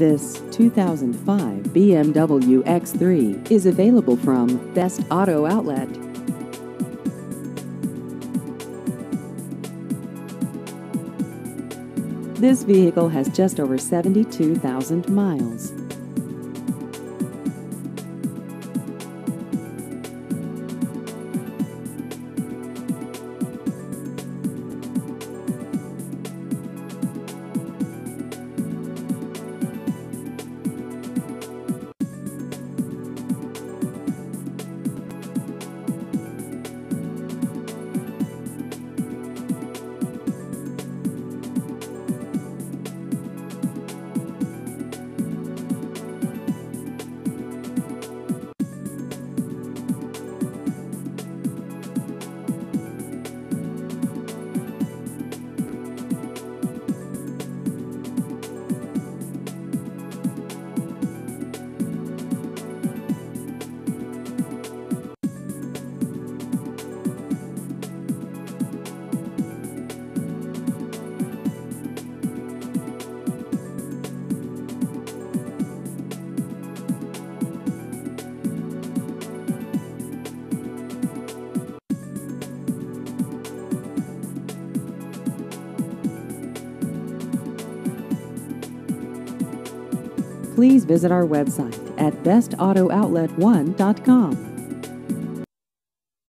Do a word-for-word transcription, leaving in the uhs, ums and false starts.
This two thousand five B M W X three is available from Best Auto Outlet. This vehicle has just over seventy-two thousand miles. Please visit our website at best auto outlet one dot com.